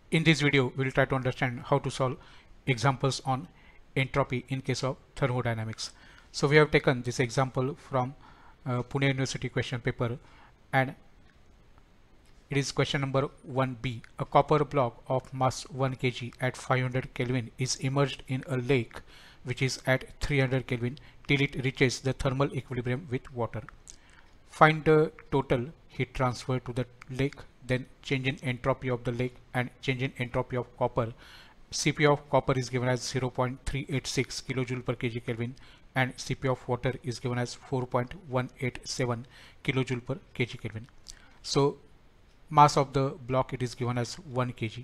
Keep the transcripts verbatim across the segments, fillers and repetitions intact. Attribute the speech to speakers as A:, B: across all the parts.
A: In this video, we'll try to understand how to solve examples on entropy in case of thermodynamics. So we have taken this example from uh, Pune University question paper, and it is question number one B. A copper block of mass one kilogram at five hundred Kelvin is immersed in a lake which is at three hundred Kelvin till it reaches the thermal equilibrium with water. Find the total heat transfer to the lake, then change in entropy of the lake and change in entropy of copper. C P U of copper is given as zero point three eight six kilojoule per kg Kelvin and C P U of water is given as four point one eight seven kilojoule per kg Kelvin. So mass of the block it is given as one kilogram.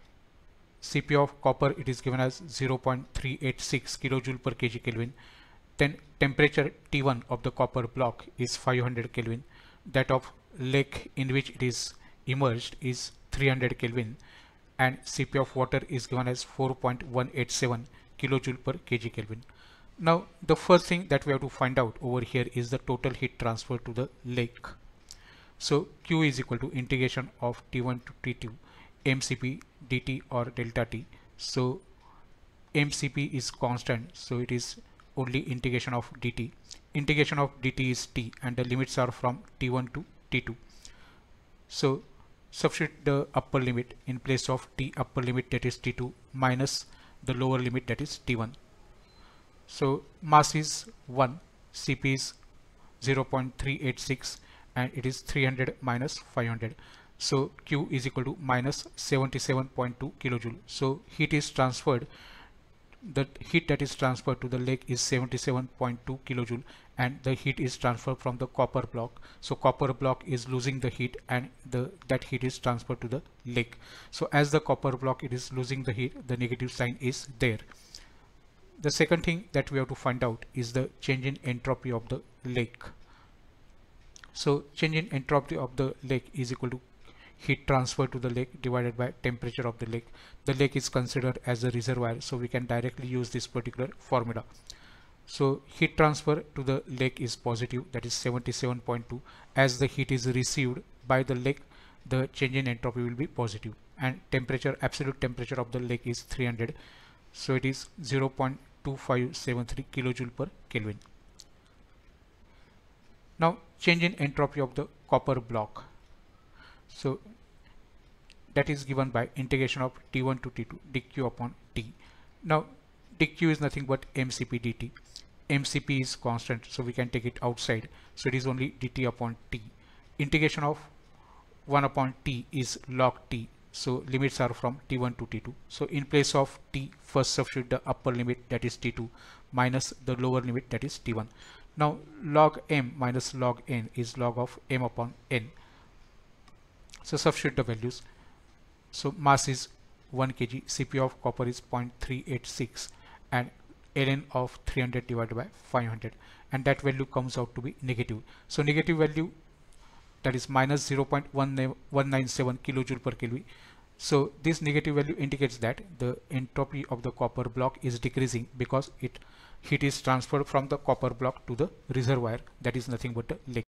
A: C P U of copper it is given as zero point three eight six kilojoule per kg Kelvin. Then temperature T one of the copper block is five hundred Kelvin. That of lake in which it is immersed is three hundred Kelvin, and C P U of water is given as four point one eight seven kilojoule per kg Kelvin. Now the first thing that we have to find out over here is the total heat transfer to the lake. So Q is equal to integration of T one to T two M C P dt or delta T. So M C P is constant, so it is only integration of dt. Integration of dt is t and the limits are from T one to T two. So substitute the upper limit in place of T upper limit, that is T two, minus the lower limit, that is T one. So mass is one, C P is zero point three eight six and it is three hundred minus five hundred. So Q is equal to minus seventy-seven point two kilojoule. So heat is transferred, the heat that is transferred to the lake is seventy-seven point two kilojoule, and the heat is transferred from the copper block. So copper block is losing the heat and the that heat is transferred to the lake. So as the copper block it is losing the heat, the negative sign is there. The second thing that we have to find out is the change in entropy of the lake. So change in entropy of the lake is equal to heat transfer to the lake divided by temperature of the lake. The lake is considered as a reservoir, so we can directly use this particular formula. So heat transfer to the lake is positive, that is seventy-seven point two. As the heat is received by the lake, the change in entropy will be positive, and temperature, absolute temperature of the lake is three hundred, so it is zero point two five seven three kilojoule per Kelvin. Now change in entropy of the copper block. So that is given by integration of T one to T two dq upon T. Now dq is nothing but M C P dt. M C P is constant, so we can take it outside, so it is only dt upon T. Integration of one upon T is log T, so limits are from T one to T two. So in place of T, first substitute the upper limit, that is T two, minus the lower limit, that is T one. Now log m minus log n is log of m upon n. So substitute the values. So mass is one kilogram, C P U of copper is zero point three eight six, and ln of three hundred divided by five hundred, and that value comes out to be negative. So negative value, that is minus zero point one nine seven kilojoule per Kelvin. So this negative value indicates that the entropy of the copper block is decreasing because it heat is transferred from the copper block to the reservoir, that is nothing but the lake.